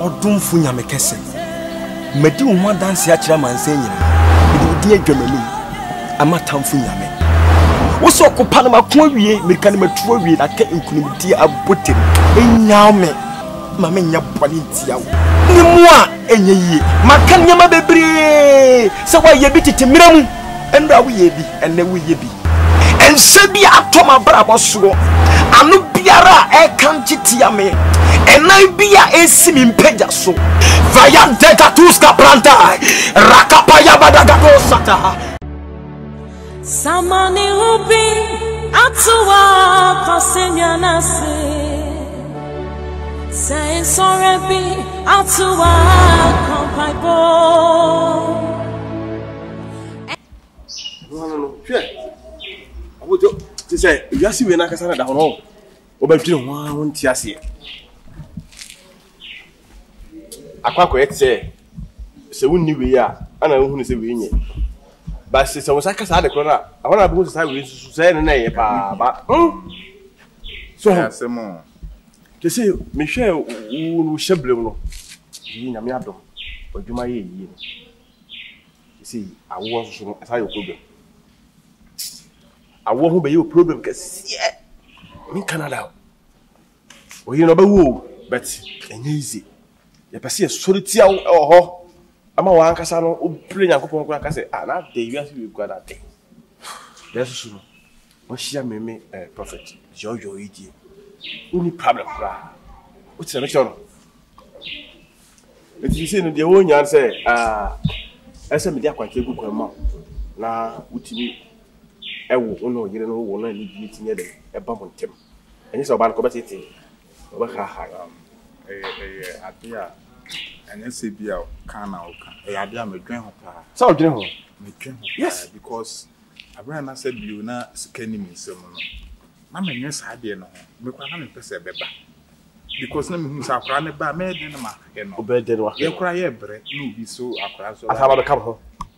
Odumfu nyame kese. Medi wo ho dance ya kira manse nyina. Di adwamanu. Amatamfu nyame. Wo so kopa na mako awie, mirika na matu awie na ka nkunimdi abotem. Enyame. Mama nya boni ntia wo. Ni mu a enye yie. Maka nyama bebre. Se wa ye bi titimiram. Endra wo ye bi, enne wo ye bi. Ense bi atoma brabo so. Anu biara e kan titia me. Enai bia esimi mpeja so. Vaya degatuska planta. Rakapaya badagato sata. Samani ubi atuwa pasenya nase. Say sorry be atuwa kompaibo. No. Abuto, ti say, you see we na kasa na da hono. Obadwire ho a wonti ase. Akwakọ etse se wonni we a ana hunu se we nye. Ba se wosa kasa de kro na ahona bu se we susu se ne ye pa ba. So asemo. Te se me hwe wo hyeblem no. Yi na me adom. Odwuma ye yi no. Te se awo susu no asa yo problem. Awo ho be yo problem kase. Me Canada. O yi no ba wo but enye easy. Ya pese soritia ho ama wa ankasa no obire Nyankopon ko akase na de wiase we gwa that day. Yesu suru. O hia meme prophet YorYor idie. Uni problem bra. O tire me chono. Eti se no de wo nya se ese me de akwante gu kwa ma na utimi ewo ono yire no wo na ni bi tinye de e ba mo ntem. Enyi se oba no ko betete. Oba ha adia and SBA can out. I am a dream of her. So, dream. Yes, because I ran I said you not scanning me some. I'm a yes idea no. Because I'm a person because no means I ran a bad maid in my obey the you cry a bread, no be so across. I have a couple.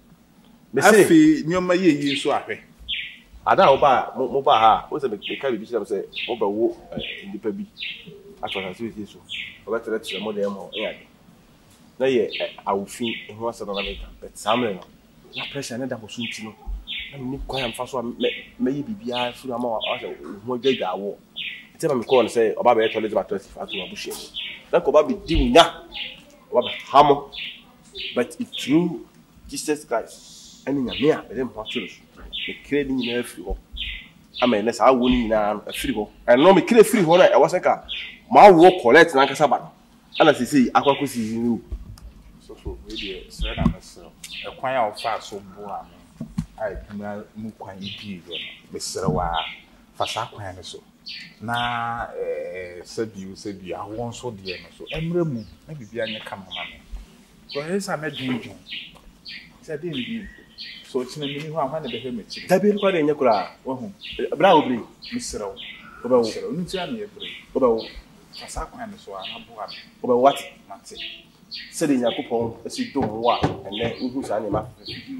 Messi, no, my year so happy. I don't buy mobile. What's a big carry? Say, over in the baby. I thought I was with you. But that's the model. Na ye awufin ehun asa na America but samle no na pressure na da bosunti no na me kwa am fa so me yi bibia furu ama wa ho gwaga wo ite ma me call say oba be toilet ba 25 to abushie na ko ba be dimunya oba hamo but it's true Jesus Christ ani nya me a be dem ho aturu me kire ni na afiri ho ama na sa wo ni na afiri ho and no me kire afiri ho na e was ka ma wo collect na kasa ba ana sisi akwako sisi ni so really said I'm a kwanya of fast so boa me I can mu kwan bi do be serewa fasa kwan so na sabi awon so de no so emre mu na bibia anye kama me so hesa me dwendwen said bi so tina mi ho ahwa na be he mechi da bi ko de nye kura wo hu bra obri mi serewa oba wo nu ti ana ebre oba wo fasa kwan so ana boa me oba what mate said in Yakupon, as you don't walk, and then who's animal.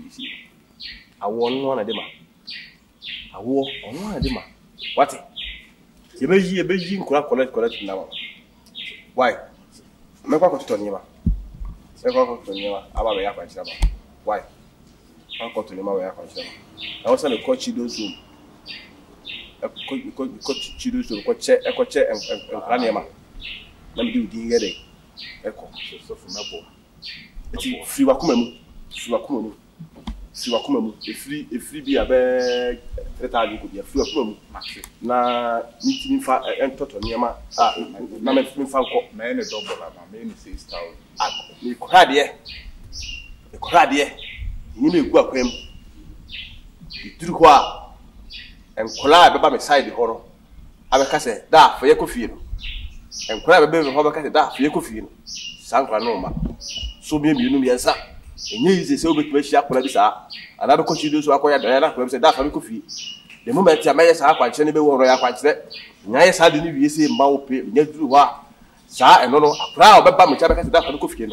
I won one of them. I wore on one of them. What? You may be a Beijing collect now. Why? Make a to Nima. Say, go to Nima, about the Yapan. Why? I'll go to Nima. I was on a coach, those room. A coach, chidos to coach, a coach, and Ranima. Let me do the Echo, so from my boy. It's free wakumamu, a free be a bag, a could be a free wakumamu. Na, need to and total Yama, Naman Falco, man, a double, my main 6,000. You cried, you cried, you may go up him. You do what and collide about my side the horror. I will say that for your coffee. And crab a baby of a that for your coffee. Sankra no ma. So be you know me answer. And you is so big wish up like another coach you do so acquire Diana, who said that for coffee. The moment I may have quite any royal quite that. Nice had you say Mao pay, yet do what. Sir, and no, a proud but my child has that for coffee.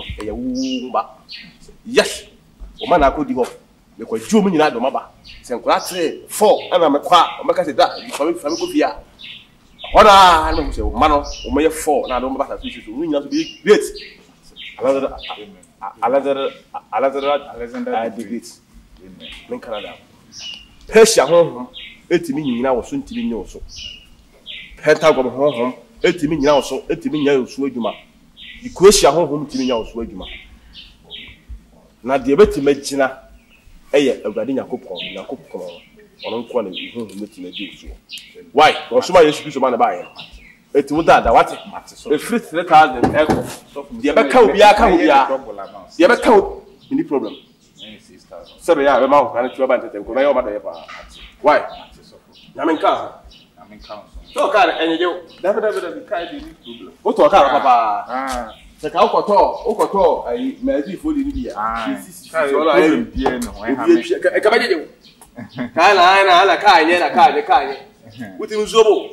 Yes, woman, I could give up. Because you mean that the mother. Sankra 4 and I'm a quack, or make us that for coffee. What I know, man, or may 4, and I don't matter to win to be great. Alexander the Great. Men Canada. Persia home, 80 million now, soon to be no so. Pentagon home, 80 million now, so 80 million Sweduma. The question home to me now, Sweduma. Now the better medicina, a Gadina Coupon, on one who meeting a Jew. Why? Or somebody should be so man by it. Would that what it matters? The fifth letter and echo. The Abacao be a count, the Abacao, any problem. Sorry, I'm out and to abandon them. Why? I'm in council. So, and you never what to Papa? Check out Okoto, I may be fully in here. With him, Zobo.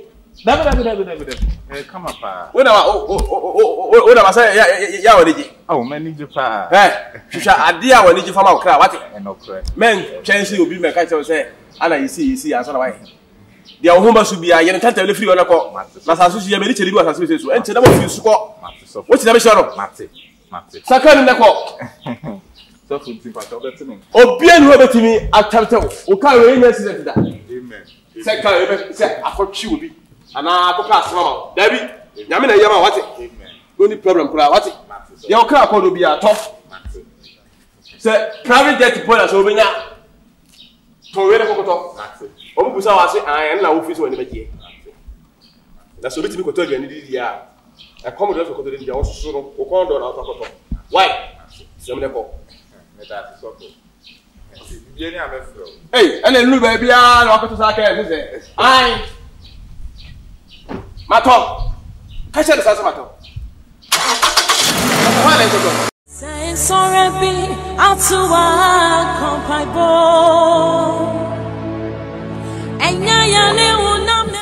Come up. When I say, oh, many Japan. You shall idea when you from our crowd. Men, chance you be my catcher say, Anna, you see, as I the home should be a young can't free on a call. Massachusetts, military was as and to never score. What's the mission of Matty? Second in the call. Oh, bien Robert to me at Tato, who can't really accident that. Amen. Second, said, I thought she would be. And I could pass Mama. Debbie, Yamina Yama, what it? Only problem, what it? Your car will be a top. Say, private jet point us over now. Tornado Cocoto. Oh, I am now office when the that's a bit of a in the year. A commodore for the also or condor out of why? Some level. Hey, and then look, baby, I'll to say, I. Mato, catch the Sasamato. Saying sorry, be out to our company. And now you're new, number.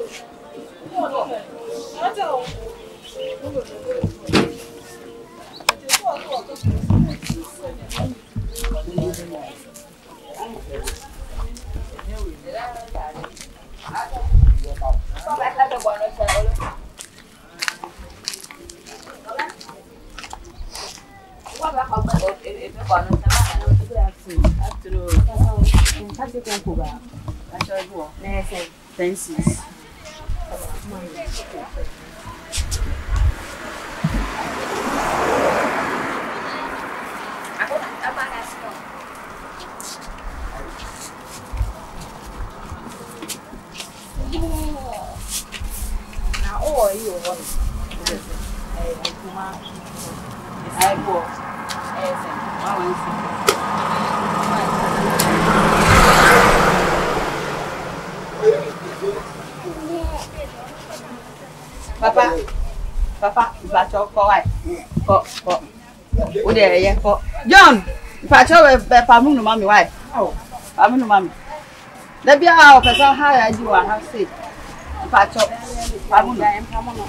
Papa, if I talk for oh, there, yeah, for John, if I talk with Pamuno, mommy, why? Oh, Pamuno, mommy. Let me out, because how I do, I have said. If I talk, Pamuno, and Pamuno,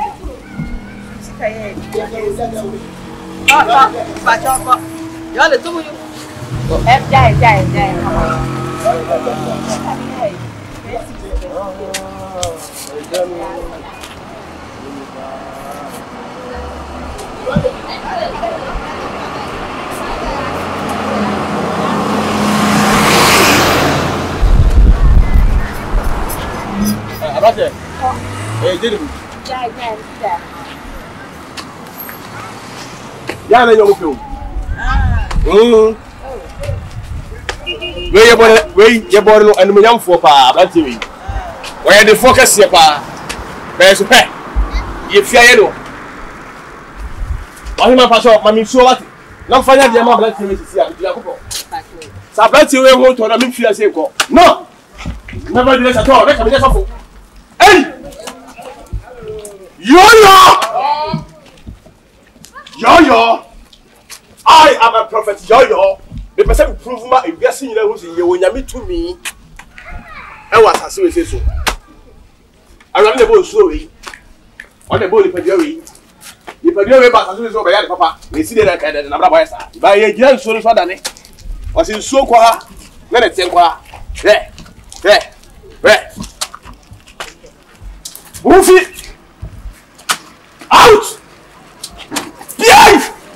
if I talk, you're the two of you. Abate. Eh, Jennifer. Ya na yo mo we ye boy no anu nyamfo pa abate we. We dey focus here pa. Be so pe. Ye fia ye no. Why ma pastor mami so what? Na mfanya dia ma abate we sisi a bi akopọ. Sa abate we ho to na mi fia say ko. No. Never do this at all. Let me just off. Hey! YorYor! YorYor! I am a prophet YorYor. The person prove my if you are seeing who's in you when you meet to me. I was as we say so. I run the boat slowly. On the boat, if you are back as we saw by Papa, they see that I can never buy that. By a young soul for Danny was in so quiet. Then it's in quiet. There. Move it out! Behind!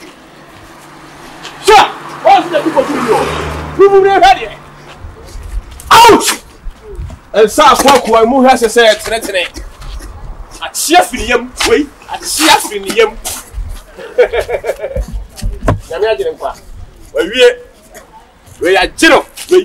Ouch! And sa kwa mu ha se tene. A chia finiyam wei, a chia finiyam. Nyame agire nkwa. We agiro, we.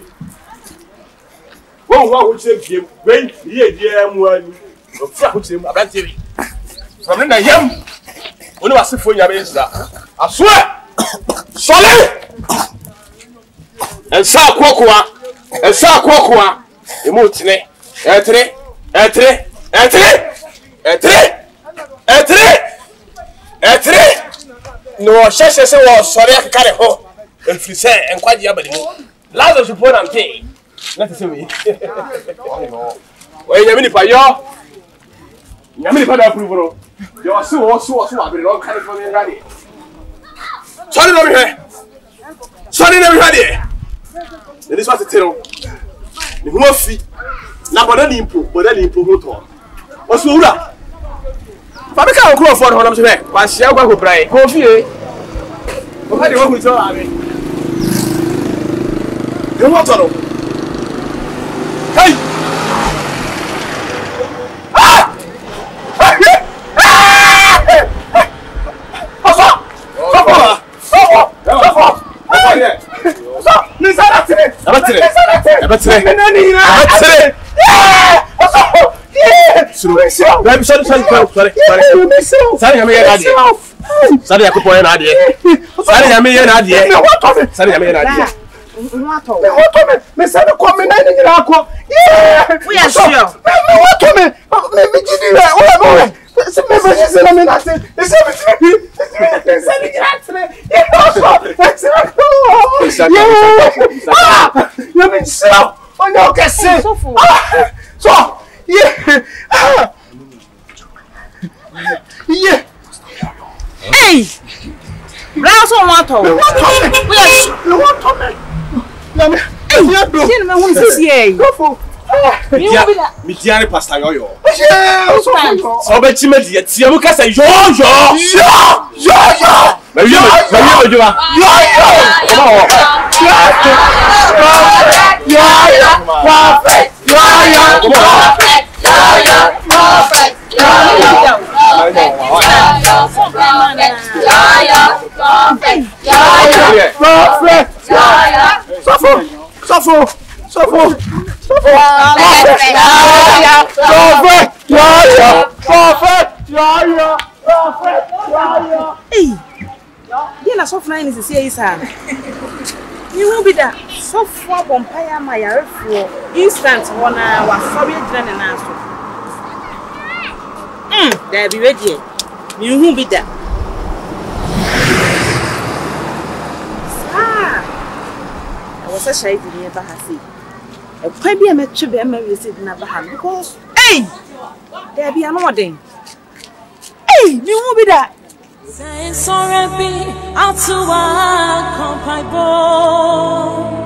Wo che biem, we ye mu ani. O fra ho che mu abrantewi. From na yam. Oni wasefo nyame nsira. Aso e. Sole! And sa kwa. Emotine. Etre. No, sheshe se wo sore akare ho. Enfri se enkwaje abani mu. Lazarus report am pay. Let us see we. We nyame nipa yo. Nyame nipa da approve ro. Yo so abiri ro kare fo mi ngade. Sorry no me here. This was a tero. The Humofi. Na boda limpo ho to. Oso wura. Fabika okro for ho na mse. Wa sia gwa ko brai. Ko fie. O ha de wo so abi. The water. Hey! Ah! Hey! Brown so water. Midiane Pastor YorYor. So be chime die tie mu kasa YorYor. Yena so flying is say is her. You will be that so far bompire my for instant one was sorry dran na so. There be ready. You won't be that. I was a Shaizy never has it. A baby I met to be a married never had because hey, there be another thing. Hey, you won't be that. Say sorry be out to AKUADONKOR.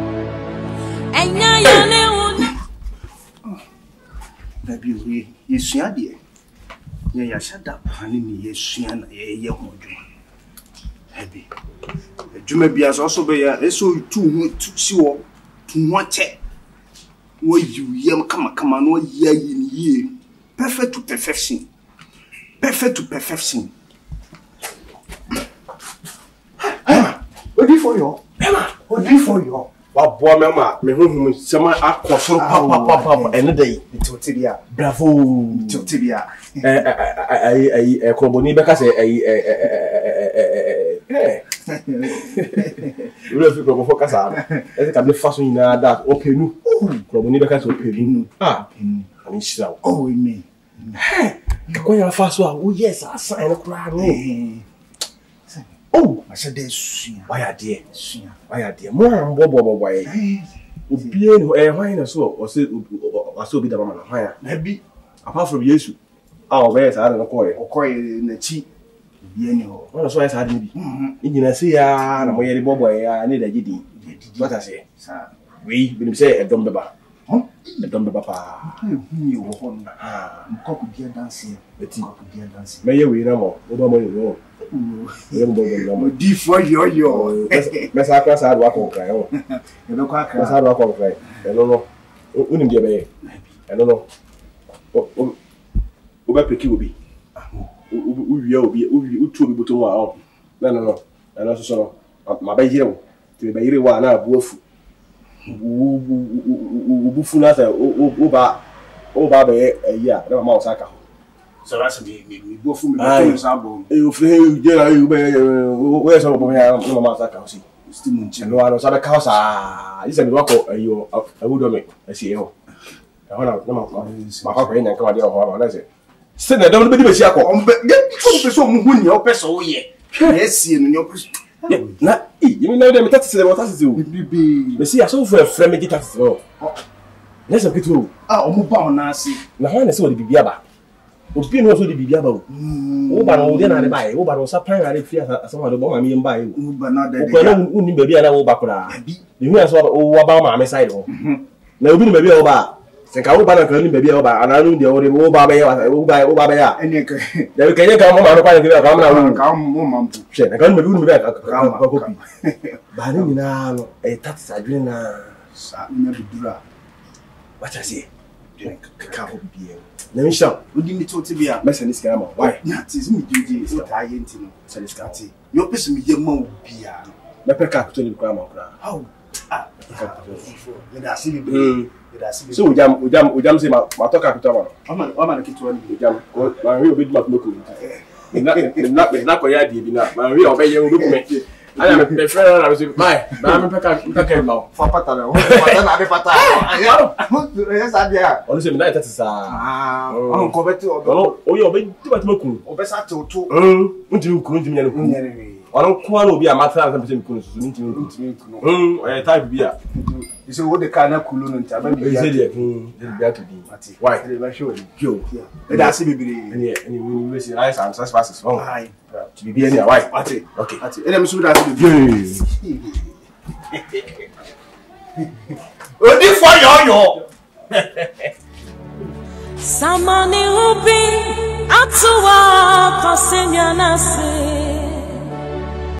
Baby, we sua de. Ya shada pani ni yesua na ye hodwo. Baby. Djuma bia so be ya eso tu hu tu si wo. Tu ho che. Wo yu yem kama no ya yi. Perfect to perfection. Perfect to perfection. What do for you? Emma, what do for you? Wa boa mema me honhum sema akosoro papa ene dey Tibia. Bravo. Tibia. Kroboni beka se we fi krobo focus am e ka me faso nyina that openu kroboni beka se openu ani shira Oh amen. Ko ya faso a wo yes asan ene kura no. Oh, I said this. Why are there? More and bobo boy. Obie no why na so o say obi da mama na hwan Maybe apart from Yesu. Obey sa na ko na chi obie ni ho. Wọ́n so sa de bi. Nyina se ya na mo yere bobo ya na da gidi. What I say? Sir. We say e dom beba. Don't be papa. You were on cock dear dancing. Dear dancing. May we know more? D for your. Mess across hard work on cry. You know, crack hard work on cry. I don't know. Wouldn't be a bay. I don't know. Over Picky will be. We two people to wow. No. And also, so my baby, to be very one up wolf. Bufunata, Oba, a year, no mouse. So that's me, go from the sample. You feel, where's all no matter. Still, no one was at a house. It's a rock or you, I would make a CEO. I want to my brain and come out of our lesson. Still, I don't believe it's your some who your peso ye. Yes, in your not you know them that's what has to do. You see, I saw for a friend get that throw. Let's get to Nasi. Now, I saw the Bibiaba. Opinion also the Bibiaba. Oh, then I buy. Oh, but was a primary fear as some of the bomb I mean by. But not that only baby and I will back. You know, I saw Obama side. Now, we may be over. Think I will buy a baby over, and I know the old Obaba. And you can come on and come I can't believe back a copy. But now, a tax I drink. What I say? Can't be. Let me shout. We didn't talk to be a mess in this camera. Why? That is me, duty is what I ain't to say. This catty. Your person me, your mom, Pia. The pecker to the grammar. How? Let us see. So we jam say my talk capital. I'm gonna keep one. We jam. My real big mouth look. Not for your dinner. My real obey you look me. I am a friend. I was my. I'm a packer now. For Patana. Yes, I dare. Honestly, that is I'm covered to. Oh, you're being too much more. Obesa to. Until I don't want be a matter of I type beer. You see what the kind of cool and tabby to be. Why? They show you. That's it. And you will see eyes and such passes. Oh, hi. To be any wife. Okay. And I'm sure that's the only for your. Samani ubi atuwa kosenya nase.